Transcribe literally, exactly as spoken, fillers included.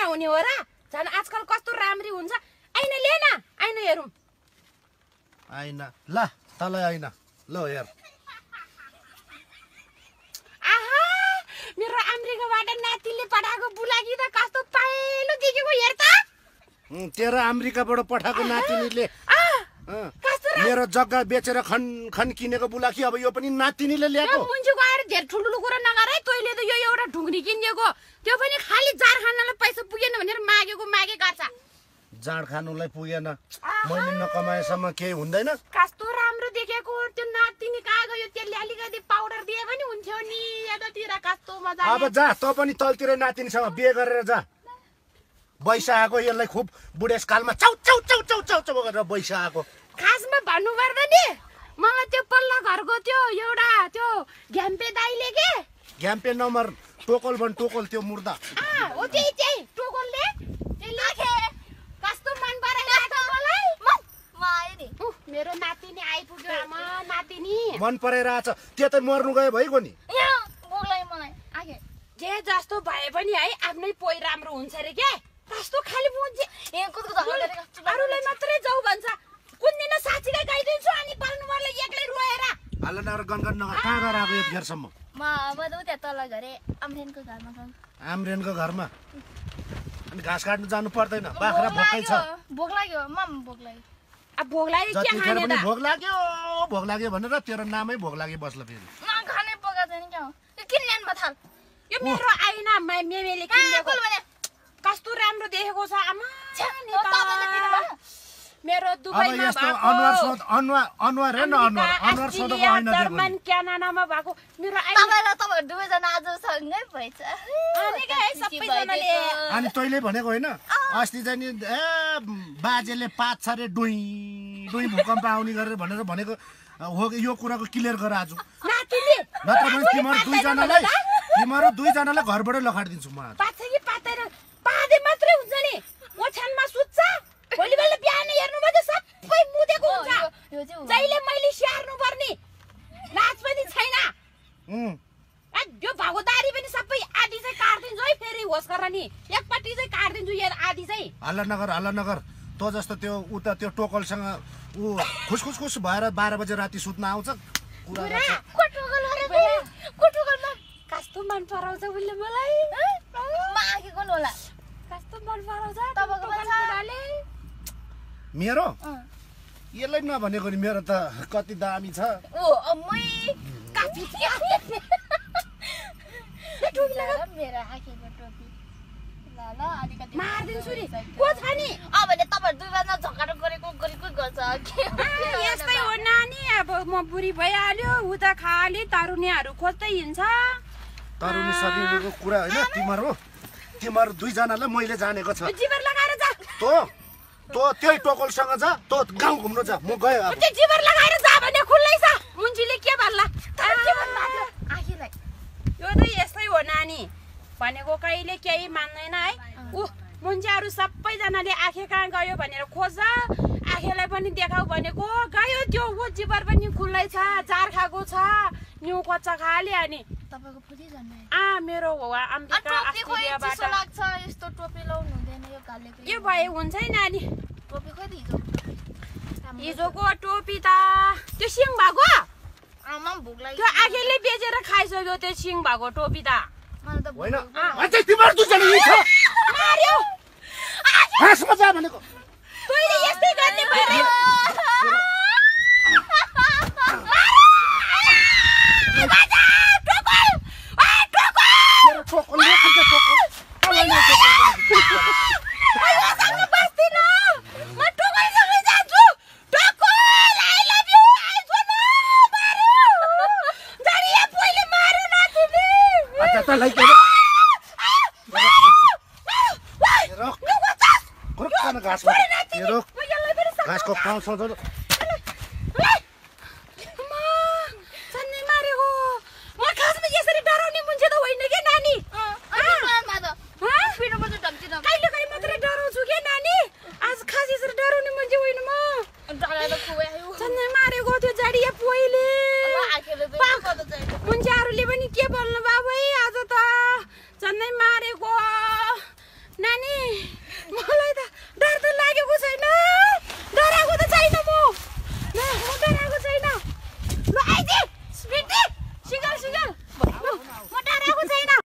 ऐना हुने हो र झन् आजकल कस्तो राम्री हुन्छ ऐना ले न ऐना हेरौँ ऐना ल तँलाई ऐना ल हेर आहा मेरो अमेरिकाबाट नातिले पठाएको बुलाकी त कस्तो पाइलो देखेको हेर त तेरो अमेरिकाबाट पठाएको नातिनीले मेरो जग्गा बेचेर खन खन किनेको बुलाकी अब यो पनि नातिनीले ल्याएको मुन्जुको आएर धेर ठुलो कुरा नगर है तैँले त यो एउटा ढुङ्ग्री किनिएको त्यो पनि खाली जार खानलाई पैसा पुगेन भनेर मागेको मागे गर्छ जाँड खानुलाई पुगेन मैले नकमाएसम्म केही हुँदैन कस्तो राम्रो देखेको त्यो नातिनी कहाँ गयो त्यसले अलिकति पाउडर दिए पनि हुन्थ्यो नि यतातिर कस्तो मजा अब जा तँ पनि तलतिर नातिनीसँग बिहे गरेर जा बैसा आएको यसलाई खुब बुढेसकालमा चाउ चाउ चाउ चाउ चाउ चाउ गरेर बैसा आएको खासमा भन्नु पर्दा नि मलाई त्यो पल्ला घरको त्यो एउटा त्यो घ्याम्पे दाइले के घ्याम्पे नम्बर टोकल भन टोकल त्यो मुर्दा हो त्यही त्यही टोकलले त्यसले कस्तो मन पराइरहेको मलाई म आएँ नि मेरो नातिनी आइपुग्यो आमा नातिनी मन पराइरहेछ त्यो त मर्नु गयो भइगयो नि बोक्लाई मलाई आगे जे जस्तो भए पनि है आफ्नै पोइ राम्रो हुन्छ रे के कस्तो खाली मुझे ए कुदको झगडा अरूलाई मात्रै जाऊ भन्छ कुन दिन साँच्चीकै गइदिन्छु अनि पाल्नु पर्ला एक्लै रोएर हाल नगर गनगन नगर कहाँ गएर आएको यतिखेरसम्म म अब त्यहाँ तल घरे आम्रेनको घरमा गएँ आम्रेनको घरमा अनि घाँस काट्नु जानु पर्दैन बाख्रा भोकै छ भोक लाग्यो मम भोक लाग्यो अब भोक लाग्यो के जतिखेर खाने पनि त भोक लाग्यो भोक लाग्यो भनेर तेरो नामै भोक लागि बस्ला फेरि न खाने पका छैन क्या हो किन ल्याउनु म थाल यो मेरो आइना मेमेले किनेको कस्तो राम्रो देखेको छ आमा मेरो दुबईमा यस्तो अनुहार सोध अनुहार अनुहार हेर्न अनुहार अनुहार सोधको हैन दिएको जर्मन क्यानाडामा भएको मेरो तपाईलाई तपाईहरु दुवै जना आज सँगै भएछ अनि के सबैजनाले अनि तैले भनेको हैन अस्ति चाहिँ नि ए बाजेले पात छरे डुई डुई भूकम्प आउने गरेर भनेर भनेको हो यो कुराको क्लियर गर आज नातिले नत्र भने तिम्रो दुई जनालाई तिम्रो दुई जनालाई घरबाट लखाडिदिन्छु म पाछ कि पातेर पादे मात्रै हुन्छ नि ओछानमा सुत्छ भोलि बेला बिहान हेर्नु भने सबै मुदेको हुन्छ जहिले मैले स्याहार्नु पर्ने नाच पनि छैन यो भागोदारी पनि सबै आधी चाहिँ काट्दिन्छु है फेरि होस गरेर नि एकपट्टि चाहिँ काट्दिन्छु यो आधी चाहिँ हल्ला नगर हल्ला नगर तँ जस्तो त्यो उता त्यो टोकलसँग ऊ खुसखुस खुस भएर बाह्र बजे राति सुत्न आउँछ कुरा गर्छ कोटोकल अरे कोटोकलमा कस्तो मन पराउँछ उसले मलाई म आके कोन होला कस्तो मन पराउँछ तपाईको बुढाले मेरो यसलाई नभनेको नि मेरो त कति दामी छ ओ अम्मै काफी टोपी लगा मेरो आँखेको टोपी ल ल अलिकति मार्दिन्छु नि को छ नि अब भने तपाईहरु दुई जना झगडा गरेको गरेको गर्छ के यस्तै हो नानी अब म बुढी भइहाल्यो उ त खाली तरुनीहरू खोज्दै हिँड्छ तरुनी सकिएको कुरा हैन तिम्रो तिम्रो दुई जनालाई मैले जानेको छ जिबर लगाएर जा तँ तँ त्यही टोकलसँग जा तँ गाउँ घुम्न जा म गएँ अब त्यो जिबर लगाएर जा भने खुल्लै छ मुन्जीले के भन्ला आँखेलाई यो त यस्तै हो नानी भनेको कहिले केही मान्दैन है उ मुन्जीहरू सबैजनाले आँखे कहाँ गयो भनेर खोज्छ आँखेलाई पनि देखाउ भनेको गयो त्यो ऊ जिबर पनि खुल्लै छ जार खाएको छ न्यु खोज्छ खाली अनि तपाईको फुली जन्मे आ मेरो हो अमेरिका अस्ट्रेलियाबाट लाग्छ यस्तो टोपी लाउनु हुँदैन यो गालेको यो भए हुन्छ है नानी टोपी खोइ हिजो हिजोको टोपी त त्यो सिङ भएको आमा भोक लाग्यो त्यो आँखेले बेचेर खाइसक्यो त्यो सिङ भएको टोपी त मलाई त होइन अझै तिम्रो दुई जना छ मार्यो हाँसमा जा भनेको तैले यस्तै गर्ने भएर घाँसको पाउँछ नानी मलाई